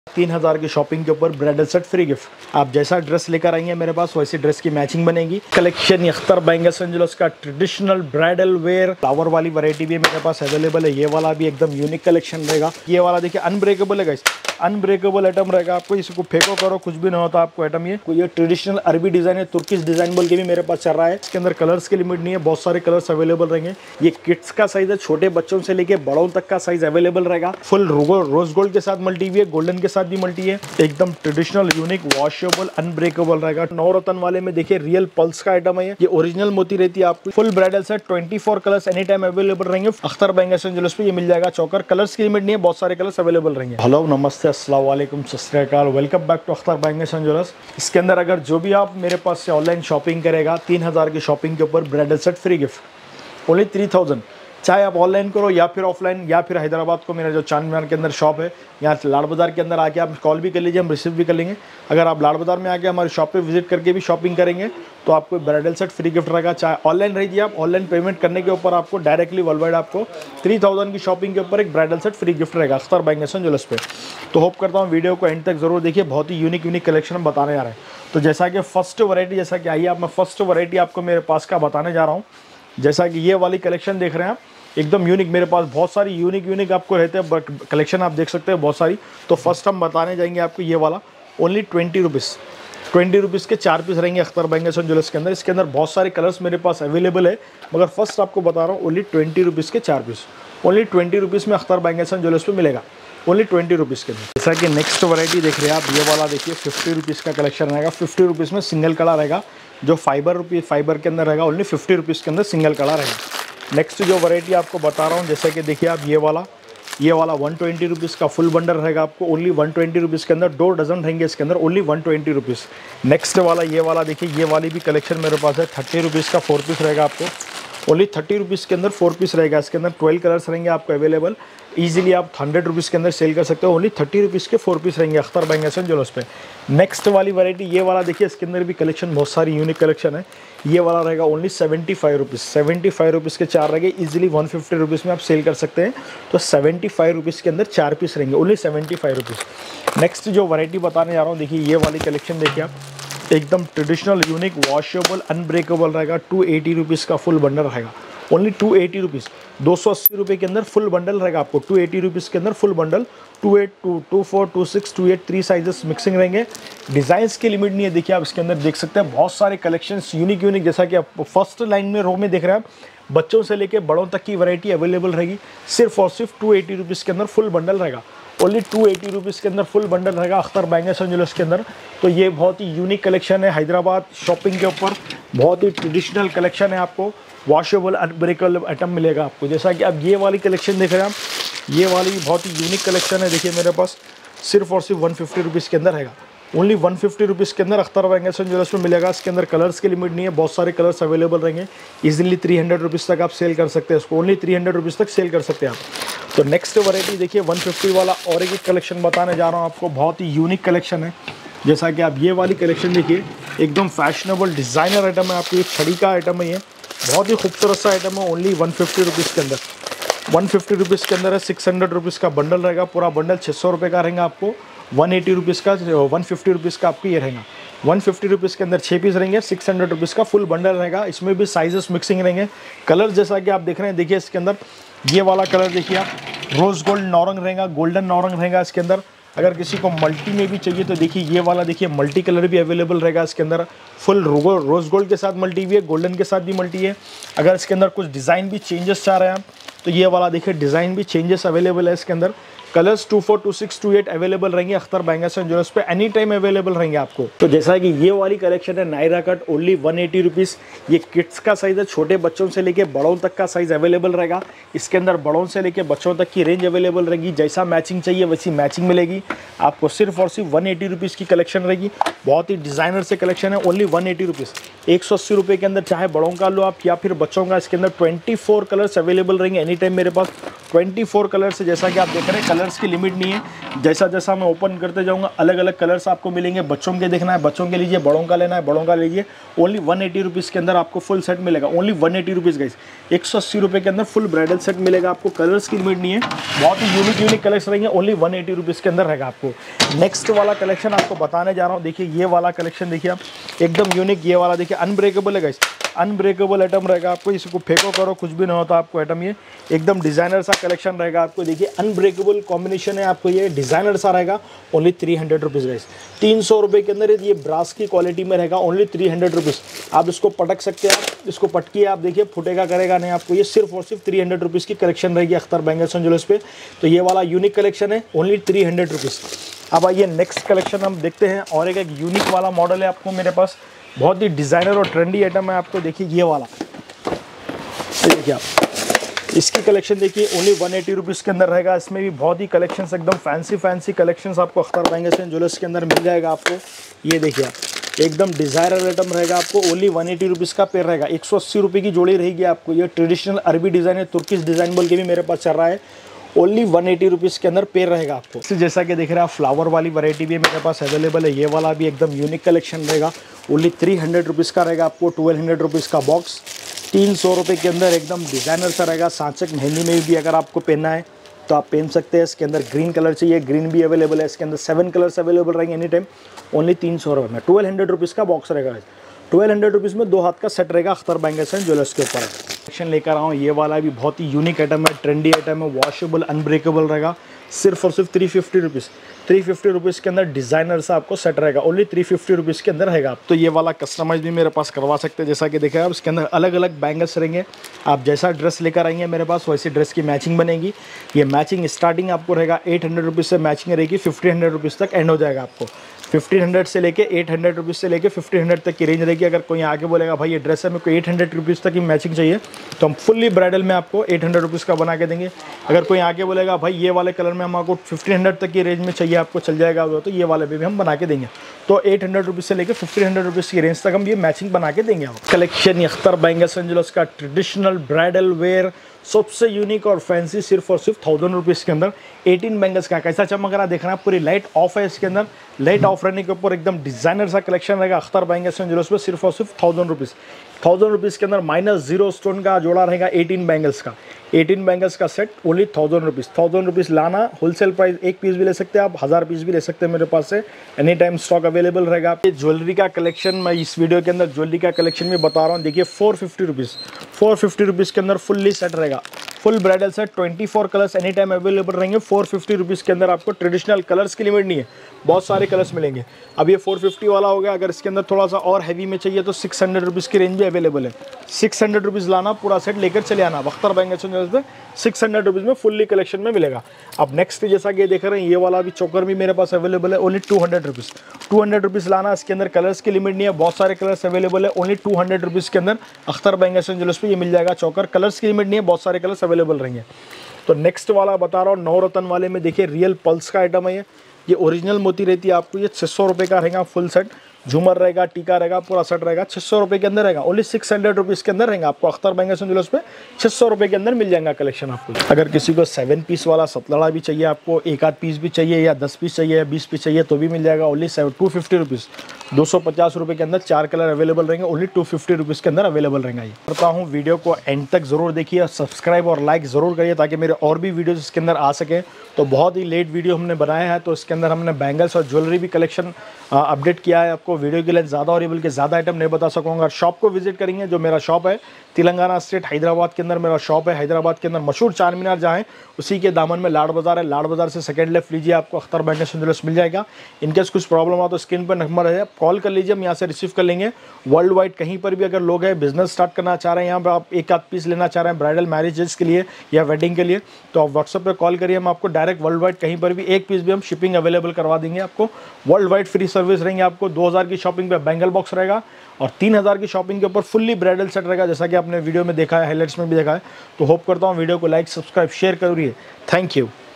3000 की शॉपिंग के ऊपर ब्राइडल सेट फ्री गिफ्ट। आप जैसा ड्रेस लेकर आएंगे मेरे पास वैसी ड्रेस की मैचिंग बनेगी। Collection Akhtar bangles and jewellers का ट्रेडिशनल ब्राइडल वेयर फ्लावर वाली वैरायटी भी मेरे पास अवेलेबल है। ये वाला भी एकदम यूनिक कलेक्शन रहेगा। ये वाला देखिए अनब्रेकेबल है गाइस, अनब्रेकेबल आइटम रहेगा। आपको इसको फेंको करो कुछ भी नहीं होता आपको आइटम। ये ट्रेडिशनल अरबी डिजाइन है, तुर्किश डिजाइन बोल के भी मेरे पास चल रहा है। इसके अंदर कलर्स की लिमिट नहीं है, बहुत सारे कलर्स अवेलेबल रहेंगे। ये किड्स का साइज है, छोटे बच्चों से लेके बड़ों तक का साइज अवेलेबल रहेगा। फुल रोज गोल्ड के साथ मल्टी भी है, गोल्डन के साथ भी मल्टी है। एकदम ट्रेडिशनल यूनिक वॉशेबल अनब्रेकेबल रहेगा। नवरत्न वाले में देखिए रियल पल्स का आइटम है। ये ओरिजिनल मोती रहती है आपको। Full bridal set 24 colours any time available रहेंगे। अख्तर बैंगल्स एंड ज्वेलर्स पे ये मिल जाएगा। चौकर कलर्स की लिमिट नहीं है, बहुत सारे कलर्स अवेलेबल रहेंगे। हेलो नमस्ते अस्सलाम वालेकुम सत श्री अकाल, welcome back to Akhtar bangles and jewellers. इसके अंदर अगर जो भी आप मेरे पास से ऑनलाइन शॉपिंग करेगा 3000 की शॉपिंग के ऊपर bridal set free gift only 3000। चाहे आप ऑनलाइन करो या फिर ऑफलाइन, या फिर हैदराबाद को मेरा जो चांद मीनार के अंदर शॉप है, यहाँ लाड़ बाज़ार के अंदर आके आप कॉल भी कर लीजिए, हम रिसीव भी कर लेंगे। अगर आप लाड़ बाज़ार में आके हमारी शॉप पे विजिट करके भी शॉपिंग करेंगे तो आपको ब्राइडल सेट फ्री गिफ्ट रहेगा। चाहे ऑनलाइन रहिए आप, ऑनलाइन पेमेंट करने के ऊपर आपको डायरेक्टली वर्ल्ड वाइड आपको 3000 की शॉपिंग के ऊपर एक ब्राइडल सेट फ्री गिफ्ट रहेगा अख्तर बैंगल्स एंड ज्वेलर्स पे। तो होप करता हूँ वीडियो को एंड तक जरूर देखिए, बहुत ही यूनिक कलेक्शन हम बताने जा रहे हैं। तो जैसा कि फर्स्ट वैरायटी, जैसा कि आइए आप मैं फर्स्ट वैरायटी आपको मेरे पास का बताने जा रहा हूँ। जैसा कि ये वाली कलेक्शन देख रहे हैं आप, एकदम यूनिक। मेरे पास बहुत सारी यूनिक आपको रहते हैं, बट कलेक्शन आप देख सकते हैं बहुत सारी। तो फर्स्ट हम बताने जाएंगे आपको ये वाला ओनली 20 रुपीज़ के 4 पीस रहेंगे अख्तर बैंगल्स एंड ज्वेलर्स के अंदर। इसके अंदर बहुत सारे कलर्स मेरे पास अवेलेबल है, मगर फर्स्ट आपको बता रहा हूँ ओनली 20 रुपीज़ के 4 पीस। ओनली 20 रुपीज़ में अख्तर बैंगल्स एंड ज्वेलर्स पे मिलेगा, ओनली 20 रुपीज़ के अंदर। जैसा कि नेक्स्ट वैरायटी देख रहे हैं आप, ये वाला देखिए 50 रुपीज़ का कलेक्शन रहेगा। 50 रुपीज़ में सिंगल कड़ा रहेगा, जो फाइबर के अंदर रहेगा। ओनली 50 रुपीज़ के अंदर सिंगल कड़ा रहेगा। नेक्स्ट जो वैरायटी आपको बता रहा हूँ, जैसे कि देखिए आप ये वाला 120 रुपीज़ का फुल बंडल रहेगा आपको। ओनली 120 रुपीज़ के अंदर 2 डजन रहेंगे इसके अंदर, ओनली 120 रुपीज़। नेक्स्ट वाला ये वाला देखिए, ये वाली भी कलेक्शन मेरे पास है। 30 रुपीज़ का 4 पीस रहेगा आपको। ओनली 30 रुपीज़ के अंदर 4 पीस रहेगा। इसके अंदर 12 कलर्स रहेंगे आपको अवेलेबल। ईजिली आप 100 रुपीज़ के अंदर सेल कर सकते हो। ओनली 30 रुपीज़ के 4 पीस रहेंगे अख्तर बैंगल्स एंड ज्वेलर्स पे। नेक्स्ट वाली वैरायटी ये वाला देखिए, इसके अंदर भी कलेक्शन बहुत सारी यूनिक कलेक्शन है। ये वाला रहेगा ओनली 75 रुपीज़। 75 रुपीज़ के 4 रहेंगे। ईजिली 150 रुपीज़ में आप सेल कर सकते हैं। तो 75 रुपीज़ के अंदर 4 पीस रहेंगे, ओनली 75 रुपीज़। नेक्स्ट जो वैरायटी बताने जा रहा हूँ, देखिए ये वाली कलेक्शन देखिए आप, एकदम ट्रेडिशनल यूनिक वॉशेबल अनब्रेकेबल रहेगा। 280 रुपीज़ का फुल बंडल रहेगा, ओनली 280 रुपीज़। 280 रुपये के अंदर फुल बंडल रहेगा आपको। 280 रुपीज़ के अंदर फुल बंडल। 28, 24, 26, 28 3 साइजेस मिक्सिंग रहेंगे। डिज़ाइंस की लिमिट नहीं है। देखिए आप इसके अंदर देख सकते हैं बहुत सारे कलेक्शंस यूनिक। जैसा कि आप फर्स्ट लाइन में रो में देख रहे हैं आप, बच्चों से लेके बड़ों तक की वैरायटी अवेलेबल रहेगी। सिर्फ और सिर्फ 280 रुपीज़ के अंदर फुल बंडल रहेगा। ओनली 280 रुपीज़ के अंदर फुल बंडल रहेगा अख्तर बैंगल्स एंड ज्वेलर्स के अंदर। तो ये बहुत ही यूनिक कलेक्शन है। हैदराबाद शॉपिंग के ऊपर बहुत ही ट्रेडिशनल कलेक्शन है। आपको वॉशेबल अनब्रेकेबल आइटम मिलेगा आपको। जैसा कि आप ये वाली कलेक्शन देख रहे हैं आप, ये वाली बहुत ही यूनिक कलेक्शन है। देखिए मेरे पास सिर्फ और सिर्फ 150 रुपीज़ के अंदर रहेगा। ओनली 150 रुपीज़ के अंदर अख्तर बैंगल्स एंड ज्वेलर्स में मिलेगा। इसके अंदर कलर्स की लिमिट नहीं है, बहुत सारे कलर्स अवेलेबल रहेंगे। ईजिली 300 रुपीज़ तक आप सेल कर सकते हैं इसको। ओनली 300 रुपीज़ तक सेल कर सकते हैं आप। तो नेक्स्ट वैरायटी देखिए 150 वाला और एक कलेक्शन बताने जा रहा हूँ आपको, बहुत ही यूनिक कलेक्शन है। जैसा कि आप ये वाली कलेक्शन देखिए, एकदम फैशनेबल डिज़ाइनर आइटम है आपको। ये छड़ी का आइटम है, ये बहुत ही खूबसूरत सा आइटम है। ओनली 150 रुपीज़ के अंदर, 150 रुपीज़ के अंदर है। 600 रुपीज़ का बंडल रहेगा। पूरा बंडल 600 रुपये का रहेगा आपको। 180 रुपीज़ का 150 रुपीज़ का आपको ये रहेगा। 150 रुपीज़ के अंदर 6 पीस रहेंगे। 600 रुपीज़ का फुल बंडल रहेगा। इसमें भी साइजेस मिक्सिंग रहेंगे। कलर जैसा कि आप देख रहे हैं, देखिए इसके अंदर ये वाला कलर देखिए आप, रोज़ गोल्ड नौरंग रहेगा, गोल्डन नौरंग रहेगा इसके अंदर। अगर किसी को मल्टी में भी चाहिए तो देखिए ये वाला देखिए मल्टी कलर भी अवेलेबल रहेगा इसके अंदर। फुल रोज़ गोल्ड के साथ मल्टी भी है, गोल्डन के साथ भी मल्टी है। अगर इसके अंदर कुछ डिज़ाइन भी चेंजेस चाह रहे हैं आप, तो ये वाला देखिए डिज़ाइन भी चेंजेस अवेलेबल है इसके अंदर। कलर्स 24, 26, 28 अवेलेबल रहेंगे अख्तर बैंगल्स एंड ज्वेलर्स पे। एनी टाइम अवेलेबल रहेंगे आपको। तो जैसा कि ये वाली कलेक्शन है नायरा कट, ओनली 180 रुपीज़। ये किड्स का साइज़ है, छोटे बच्चों से लेके बड़ों तक का साइज़ अवेलेबल रहेगा। इसके अंदर बड़ों से लेके बच्चों तक की रेंज अवेलेबल रहेगी। जैसा मैचिंग चाहिए वैसी मैचिंग मिलेगी आपको। सिर्फ और सिर्फ 180 रुपीज़ की कलेक्शन रहेगी। बहुत ही डिज़ाइनर से कलेक्शन है। Only 180 rupees. 180 रुपये के अंदर चाहे बड़ों का लो आप या फिर बच्चों का। इसके अंदर 24 कलर्स अवेलेबल रहेंगे एनी टाइम मेरे पास। 24 कलर्स, जैसा कि आप देख रहे हैं कलर कलर्स की लिमिट नहीं है। जैसा जैसा मैं ओपन करते जाऊँगा अलग अलग कलर्स आपको मिलेंगे। बच्चों के देखना है बच्चों के लीजिए, बड़ों का लेना है बड़ों का लीजिए। ओनली 180 रुपीज़ के अंदर आपको फुल सेट मिलेगा। ओनली 180 रुपीज़ गाइस, 180 रुपये के अंदर फुल ब्राइडल सेट मिलेगा आपको। कलर्स की लिमिट नहीं है, बहुत ही यूनिक कलर्स रहेंगे। ओनली 180 रुपीज़ के अंदर रहेगा आपको। नेक्स्ट वाला कलेक्शन आपको बताने जा रहा हूँ। देखिए ये वाला कलेक्शन देखिए आप, एकदम यूनिक। ये वाला देखिए अनब्रेकेबल है गाइस, अनब्रेकेबल आइटम रहेगा आपको। इसको फेंको करो कुछ भी नहीं होता आपको आइटम। ये एकदम डिज़ाइनर सा कलेक्शन रहेगा आपको। देखिए अनब्रेकेबल कॉम्बिनेशन है आपको, ये डिज़ाइनर सा रहेगा। ओनली 300 रुपीज़ गाइस, 300 रुपये के अंदर ये ब्रास की क्वालिटी में रहेगा। Only 300 rupees. आप इसको पटक सकते हैं, आप इसको पटकिए, आप देखिए फुटेगा करेगा नहीं आपको। ये सिर्फ और सिर्फ 300 रुपीज़ की कलेक्शन रहेगी अख्तर बैंगल्स एंड ज्वेलर्स पे। तो ये वाला यूनिक कलेक्शन है, ओनली 300 रुपीज़। अब आइए नेक्स्ट कलेक्शन हम देखते हैं। और एक यूनिक वाला मॉडल है आपको मेरे पास, बहुत ही डिज़ाइनर और ट्रेंडी आइटम है आपको। देखिए ये वाला, देखिए आप इसकी कलेक्शन देखिए, ओनली 180 रुपीज़ के अंदर रहेगा। इसमें भी बहुत ही कलेक्शंस, एकदम फैंसी कलेक्शंस आपको अख्तर बैंगल्स एंड ज्वेलर्स के अंदर मिल जाएगा आपको। ये देखिए आप, एकदम डिज़ाइनर आइटम रहेगा आपको। ओनली 180 रुपीज़ का पेयर रहेगा। 180 रुपये की जोड़ी रहेगी आपको। ये ट्रेडिशनल अरबी डिज़ाइन है, तुर्किश डिज़ाइन बोल के भी मेरे पास चल रहा है। ओनली 180 रुपीज़ के अंदर पेयर रहेगा आपको। जैसा कि देख रहे हैं आप, फ्लावर वाली वैरायटी भी मेरे पास अवेलेबल है। ये वाला भी एकदम यूनिक कलेक्शन रहेगा। ओनली 300 रुपीज़ का रहेगा आपको। 1200 रुपीज़ का बॉक्स, 300 रुपये के अंदर एकदम डिज़ाइनर सा रहेगा। सांचक मेहंदी में भी अगर आपको पहनना है तो आप पहन सकते हैं। इसके अंदर ग्रीन कलर चाहिए, ग्रीन भी अवेलेबल है। इसके अंदर 7 कलर्स अवेलेबल रहेंगे एनी टाइम। ओनली 300 रुपये में 1200 रुपीज़ का बॉक्स रहेगा। 1200 रुपीज़ में 2 हाथ का सेट रहेगा अख्तर बैंगल्स एंड ज्वेलर्स के ऊपर। कलेक्शन लेकर आऊँ, ये वाला भी बहुत ही यूनिक आइटम है, ट्रेंडी आइटम है, वॉशेबल अनब्रेकेबल रहेगा। सिर्फ और सिर्फ 350 रुपीज़। 350 रुपीज़ के अंदर डिज़ाइनर सा आपको सेट रहेगा। ओनली 350 रुपीज़ के अंदर रहेगा। तो ये वाला कस्टमाइज भी मेरे पास करवा सकते हैं। जैसा कि देखा आप, इसके अंदर अलग अलग बैंगल्स रहेंगे। आप जैसा ड्रेस लेकर आएंगे मेरे पास वैसी ड्रेस की मैचिंग बनेगी। ये मैचिंग स्टार्टिंग आपको रहेगा 800 रुपीज़ से मैचिंग रहेगी, 1500 रुपीज़ तक एंड हो जाएगा आपको। 1500 से लेके 800 रुपीज़ से लेके 1500 तक की रेंज रहेगी। अगर कोई आके बोलेगा भाई ये ड्रेस है मेरे को 800 रुपीज़ तक की मैचिंग चाहिए, तो हम फुल्ली ब्राइडल में आपको 800 रुपीज़ का बना के देंगे। अगर कोई आके बोलेगा भाई ये वाले कलर में हमको 1500 तक की रेंज में चाहिए आपको, चल जाएगा, तो ये वाले भी हम बना के देंगे। तो 800 रुपीज़ से लेकर 1500 रुपीज़ की रेंज तक हम ये मैचिंग बना के देंगे। Collection Akhtar bangles and jewellers का ट्रेडिशनल ब्राइडल वेयर सबसे यूनिक और फैंसी, सिर्फ और सिर्फ 1000 रुपीज़ के अंदर 18 बैंगल्स का। कैसा चमक रहा देखना, पूरी लाइट ऑफ है इसके अंदर। लाइट ऑफ रहने के ऊपर एकदम डिज़ाइनर सा कलेक्शन रहेगा अख्तर बैंगल्स एंड ज्वेलर्स में। सिर्फ और सिर्फ 1000 रुपीज़। 1000 रुपीज़ के अंदर -0 स्टोन का जोड़ा रहेगा 18 बैंगल्स का। 18 बैंगल्स का सेट ओनली 1000 रुपीज़। 1000 रुपीज़ लाना, होलसेल प्राइस। एक पीस भी ले सकते हैं आप, 1000 पीस भी ले सकते हैं मेरे पास से। एनी टाइम स्टॉक अवेलेबल रहेगा। ये ज्वेलरी का कलेक्शन, मैं इस वीडियो के अंदर ज्वेलरी का कलेक्शन भी बता रहा हूँ। देखिए 450 रुपीज़। 450 रुपीज़ के अंदर फुल्ली सेट रहेगा। Full bridal set 24 colours any time available रहेंगे। 450 रुपीज़ के अंदर आपको ट्रेडिशनल कलर्स की लिमिट नहीं है, बहुत सारे कलर्स मिलेंगे। अब ये 450 वाला हो गया। अगर इसके अंदर थोड़ा सा और हैवी में चाहिए तो 600 रुपीज़ की रेंज भी अवेलेबल है। 600 रुपीज़ लाना, पूरा सेट लेकर चले आना। अख्तर बैंगल्स एंड ज्वेलर्स में 600 रुपीज़ में फुल्ली कलेक्शन में मिलेगा। अब नेक्स्ट जैसा कि देख रहे हैं, ये वाला भी चोकर भी मेरे पास अवेलेबल है। Only 200 rupees. 200 रुपीज़ लाना। इसके अंदर कलर्स की लिमिट नहीं है, बहुत सारे कलर्स अवेलेबल है। ओनली 200 रुपीज़ के अंदर अख्तर बैंगल्स एंड ज्वेलर्स पे ये मिल जाएगा चोकर। कलर्स की लिमिट नहीं है, बहुत सारे कलर्स अवेलेबल रहेंगे। तो नेक्स्ट वाला बता रहा हूँ, नवरत्न वाले में देखिए रियल पल्स का आइटम है। ये ओरिजिनल मोती रहती है आपको। ये 600 रुपये का रहेगा फुल सेट। झूमर रहेगा, टीका रहेगा, पूरा सेट रहेगा। 600 रुपये के अंदर रहेगा। ओनली 600 रुपीज़ के अंदर रहेगा आपको अख्तर बैंगल्स एंड ज्वेलर्स पे। 600 रुपये के अंदर मिल जाएगा कलेक्शन आपको। अगर किसी को 7 पीस वाला सतलड़ा भी चाहिए, आपको एक आध पीस भी चाहिए, या 10 पीस चाहिए, या 20 पीस चाहिए, तो भी मिल जाएगा। Only 250 rupees. 250 रुपये के अंदर 4 कलर अवेलेबल रहेंगे। ओनली 250 रुपीज़ के अंदर अवेलेबल रहेगा। ये करता हूँ, वीडियो को एंड तक ज़रूर देखिए, सब्सक्राइब और लाइक ज़रूर करिए ताकि मेरे और भी वीडियोज़ इसके अंदर आ सके। तो बहुत ही लेट वीडियो हमने बनाया है, तो इसके अंदर हमने बैंगल्स और ज्वेलरी भी कलेक्शन अपडेट किया है। आपको वीडियो के लिए ज़्यादा और बल्कि ज़्यादा आइटम नहीं बता सकूँगा। शॉप को विजिट करेंगे, जो मेरा शॉप है तेलंगाना स्टेट हैदराबाद के अंदर मेरा शॉप है। हैदराबाद के अंदर मशहूर चार मीनार जहाँ है उसी के दामन में लाड़ बाज़ार है। लाड़ बाज़ार से सेकंड लेफ्ट लीजिए, आपको अख्तर बैंगल्स एंड ज्वेलर्स मिल जाएगा। इनकेस कुछ प्रॉब्लम हो तो स्क्रीन पर नंबर है, कॉल कर लीजिए, हम यहाँ से रिसीव कर लेंगे। वर्ल्ड वाइड कहीं पर भी अगर लोग हैं, बिजनेस स्टार्ट करना चाह रहे हैं, यहाँ पर आप एक आध पीस लेना चाह रहे हैं ब्राइडल मैरिजेस के लिए या वेडिंग के लिए, तो आप व्हाट्सअप पर कॉल करिए, हम आपको डायरेक्ट वर्ल्ड वाइड कहीं पर भी एक पीस भी हम शिपिंग अवेलेबल करवा देंगे। आपको वर्ल्ड वाइड फ्री सर्विस रहेंगे। आपको 2000 की शॉपिंग पे बैंगल बॉक्स रहेगा और 3000 की शॉपिंग के ऊपर फुल्ली ब्राइडल सेट रहेगा, जैसा कि आपने वीडियो में देखा है, हाइलाइट्स में भी देखा है। तो होप करता हूँ वीडियो को लाइक, सब्सक्राइब, शेयर करिए। Thank you.